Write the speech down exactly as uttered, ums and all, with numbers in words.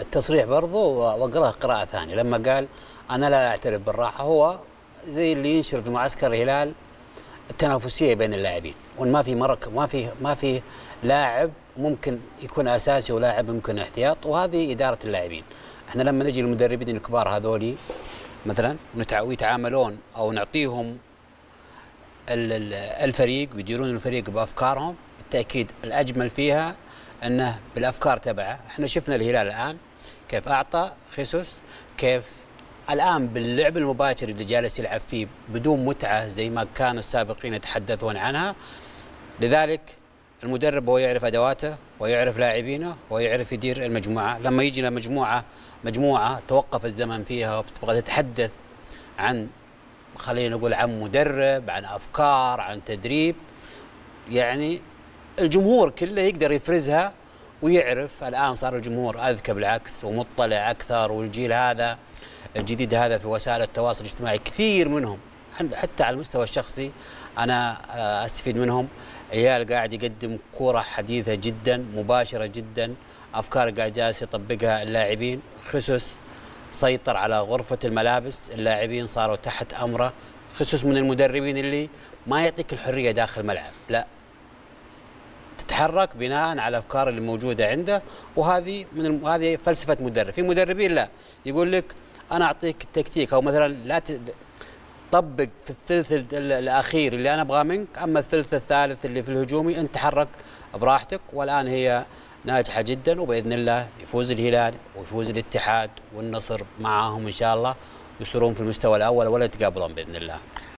تصريح برضه واقراه قراءة ثانية لما قال أنا لا أعترف بالراحة، هو زي اللي ينشر في معسكر الهلال التنافسية بين اللاعبين، وإن ما في مرك ما في ما في لاعب ممكن يكون أساسي ولاعب ممكن احتياط، وهذه إدارة اللاعبين. احنا لما نجي للمدربين الكبار هذولي مثلا ويتعاملون أو نعطيهم الفريق ويديرون الفريق بأفكارهم، بالتأكيد الأجمل فيها أنه بالأفكار تبعه. احنا شفنا الهلال الآن كيف أعطى خيسوس، كيف الآن باللعب المباشر اللي جالس يلعب فيه بدون متعة زي ما كانوا السابقين يتحدثون عنها. لذلك المدرب هو يعرف أدواته ويعرف لاعبينه ويعرف يدير المجموعة. لما يجي لمجموعة مجموعة توقف الزمن فيها وبتبغى تتحدث عن، خلينا نقول، عن مدرب، عن أفكار، عن تدريب، يعني الجمهور كله يقدر يفرزها ويعرف. الآن صار الجمهور أذكى بالعكس ومطلع أكثر، والجيل هذا الجديد هذا في وسائل التواصل الاجتماعي كثير منهم حتى على المستوى الشخصي أنا أستفيد منهم. عيال قاعد يقدم كرة حديثة جدا مباشرة جدا، أفكار قاعد جالس يطبقها اللاعبين. خيسوس سيطر على غرفة الملابس، اللاعبين صاروا تحت أمره. خيسوس من المدربين اللي ما يعطيك الحرية داخل الملعب، لا، تتحرك بناء على الافكار اللي موجوده عنده، وهذه من الم... هذه فلسفه مدرب. في مدربين لا، يقول لك انا اعطيك التكتيك، او مثلا لا تطبق في الثلث الاخير اللي انا ابغاه منك، اما الثلث الثالث اللي في الهجومي انت تحرك براحتك. والان هي ناجحه جدا، وباذن الله يفوز الهلال ويفوز الاتحاد والنصر معاهم ان شاء الله، يصيرون في المستوى الاول ولا يتقابلون باذن الله.